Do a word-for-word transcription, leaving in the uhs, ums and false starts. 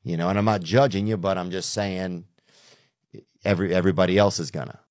you know, and I'm not judging you, but I'm just saying every everybody else is gonna.